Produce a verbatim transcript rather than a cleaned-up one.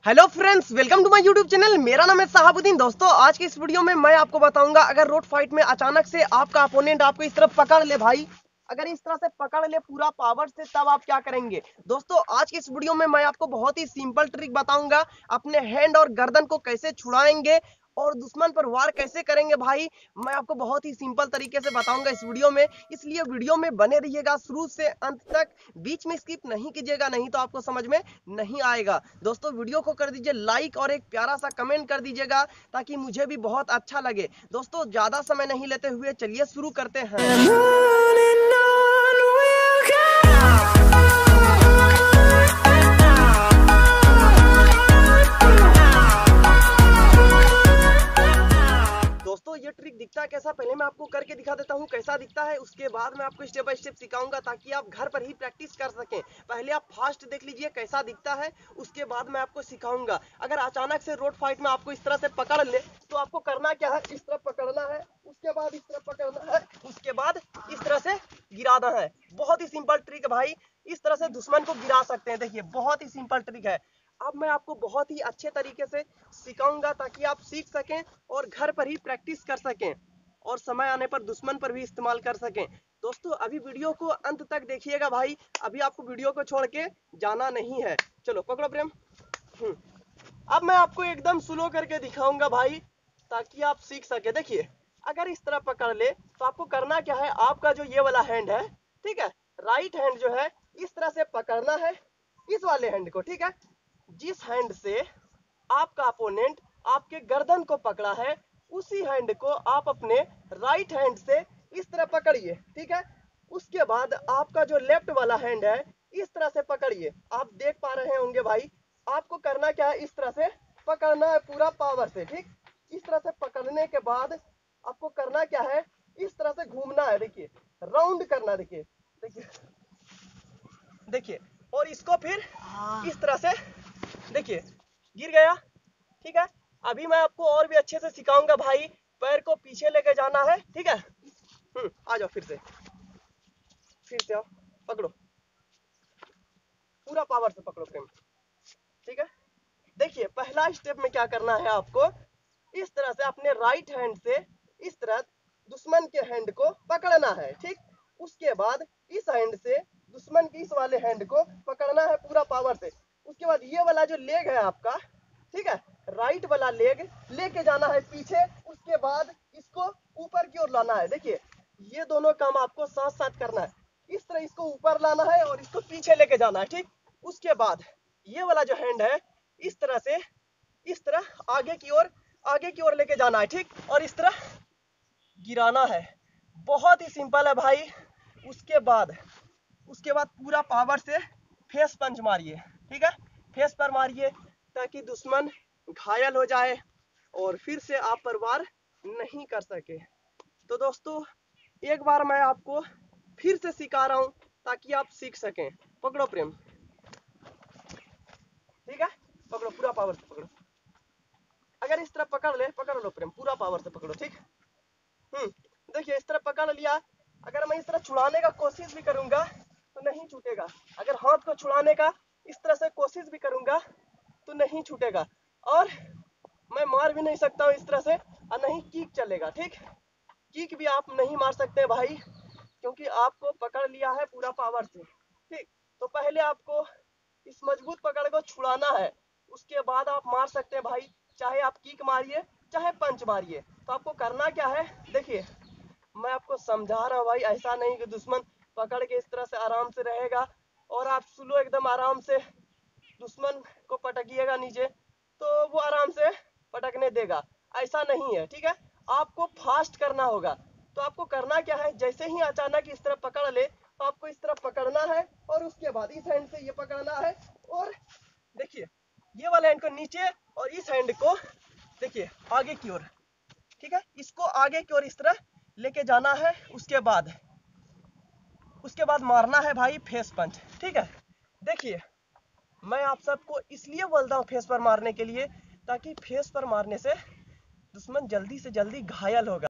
Hello friends, welcome to my YouTube channel. मेरा नाम है साहबुद्दीन। दोस्तों, आज की इस वीडियो में मैं आपको बताऊंगा, अगर रोड फाइट में अचानक से आपका अपोनेंट आपको इस तरह पकड़ ले भाई, अगर इस तरह से पकड़ ले पूरा पावर से, तब आप क्या करेंगे। दोस्तों, आज की इस वीडियो में मैं आपको बहुत ही सिंपल ट्रिक बताऊंगा, अपने हैंड और गर्दन को कैसे छुड़ाएंगे और दुश्मन पर वार कैसे करेंगे भाई। मैं आपको बहुत ही सिंपल तरीके से बताऊंगा इस वीडियो में, इसलिए वीडियो में बने रहिएगा शुरू से अंत तक, बीच में स्किप नहीं कीजिएगा, नहीं तो आपको समझ में नहीं आएगा। दोस्तों, वीडियो को कर दीजिए लाइक और एक प्यारा सा कमेंट कर दीजिएगा, ताकि मुझे भी बहुत अच्छा लगे। दोस्तों, ज्यादा समय नहीं लेते हुए चलिए शुरू करते हैं। दोस्तों, ये ट्रिक दिखता है कैसा, पहले मैं आपको करके दिखा देता हूँ कैसा दिखता है, उसके बाद मैं आपको स्टेप बाय स्टेप सिखाऊंगा, ताकि आप घर पर ही प्रैक्टिस कर सकें। पहले आप फास्ट देख लीजिए कैसा दिखता है, उसके बाद मैं आपको सिखाऊंगा। अगर अचानक से रोड फाइट में आपको इस तरह से पकड़ ले, तो आपको करना क्या है, इस तरह पकड़ना है, उसके बाद इस तरह पकड़ना है, उसके बाद इस तरह से गिराना है। बहुत ही सिंपल ट्रिक है भाई, इस तरह से दुश्मन को गिरा सकते हैं। देखिए, बहुत ही सिंपल ट्रिक है। अब मैं आपको बहुत ही अच्छे तरीके से सिखाऊंगा, ताकि आप सीख सकें और घर पर ही प्रैक्टिस कर सकें, और समय आने पर दुश्मन पर भी इस्तेमाल कर सकें। दोस्तों, अभी वीडियो को अंत तक देखिएगा भाई, अभी आपको वीडियो को छोड़ के जाना नहीं है। चलो पकड़ो प्रेम। अब मैं आपको एकदम स्लो करके दिखाऊंगा भाई, ताकि आप सीख सके। देखिए, अगर इस तरह पकड़ ले, तो आपको करना क्या है, आपका जो ये वाला हैंड है, ठीक है, राइट हैंड जो है, इस तरह से पकड़ना है इस वाले हैंड को, ठीक है। जिस हैंड से आपका अपोनेंट आपके गर्दन को पकड़ा है, उसी हैंड को आप अपने राइट हैंड से इस तरह पकड़िए, ठीक है। उसके बाद आपका जो लेफ्ट वाला हैंड है, इस तरह से पकड़िए। आप देख पा रहे होंगे भाई, आपको करना क्या है, इस तरह से पकड़ना है पूरा पावर से, ठीक। इस तरह से पकड़ने के बाद आपको करना क्या है, इस तरह से घूमना है। देखिए, राउंड करना। देखिए देखिए देखिए और इसको फिर इस तरह से, देखिए, गिर गया, ठीक है। अभी मैं आपको और भी अच्छे से सिखाऊंगा भाई। पैर को पीछे लेके जाना है, ठीक है। हम्म आ जाओ, फिर से फिर से आओ, पकड़ो, पूरा पावर से पकड़ो प्रेम, ठीक है। देखिए, पहला स्टेप में क्या करना है, आपको इस तरह से अपने राइट हैंड से इस तरह दुश्मन के हैंड को पकड़ना है, ठीक। उसके बाद इस हैंड से दुश्मन की इस वाले हैंड को पकड़ना है पूरा पावर से। उसके बाद ये वाला जो लेग है आपका, ठीक है, राइट वाला लेग लेके जाना है पीछे। उसके बाद इसको ऊपर की ओर लाना है। देखिए, ये दोनों काम आपको साथ साथ करना है। इस तरह इसको ऊपर लाना है और इसको पीछे लेके जाना है, ठीक। उसके बाद ये वाला जो हैंड है, इस तरह से इस तरह आगे की ओर आगे की ओर लेके जाना है, ठीक, और इस तरह गिराना है। बहुत ही सिंपल है भाई। उसके बाद उसके बाद पूरा पावर से फेस पंच मारिए, ठीक है। फेस पर मारिए, ताकि दुश्मन घायल हो जाए और फिर से आप पर वार नहीं कर सके। तो दोस्तों, एक बार मैं आपको फिर से सिखा रहा हूं, ताकि आप सीख सकें। पकड़ो प्रेम, ठीक है, पकड़ो, पूरा पावर से पकड़ो। अगर इस तरह पकड़ ले, पकड़ लो प्रेम, पूरा पावर से पकड़ो, ठीक। हम्म देखिए, इस तरह पकड़ लिया। अगर मैं इस तरह छुड़ाने का कोशिश भी करूंगा तो नहीं छूटेगा। अगर हाथ को छुड़ाने का इस तरह से कोशिश भी करूंगा तो नहीं छूटेगा, और मैं मार भी नहीं सकता हूँ इस तरह से, और नहीं किक चलेगा, ठीक। किक भी आप नहीं मार सकते भाई, क्योंकि आपको पकड़ लिया है पूरा पावर से, ठीक। तो पहले आपको इस मजबूत पकड़ को छुड़ाना है, उसके बाद आप मार सकते हैं भाई। चाहे आप किक मारिए, चाहे पंच मारिए। तो आपको करना क्या है, देखिए, मैं आपको समझा रहा हूँ भाई। ऐसा नहीं कि दुश्मन पकड़ के इस तरह से आराम से रहेगा और आप स्लो एकदम आराम से दुश्मन को पटकिएगा नीचे, तो वो आराम से पटकने देगा। ऐसा नहीं है, ठीक है। आपको फास्ट करना होगा। तो आपको करना क्या है, जैसे ही अचानक इस तरह पकड़ ले, तो आपको इस तरह पकड़ना है, और उसके बाद इस हैंड से ये पकड़ना है, और देखिए, ये वाले हैंड को नीचे और इस हैंड को देखिए आगे की ओर, ठीक है। इसको आगे की ओर इस तरह लेके जाना है। उसके बाद उसके बाद मारना है भाई फेस पंच, ठीक है। देखिए, मैं आप सबको इसलिए बोलता हूँ फेस पर मारने के लिए, ताकि फेस पर मारने से दुश्मन जल्दी से जल्दी घायल होगा।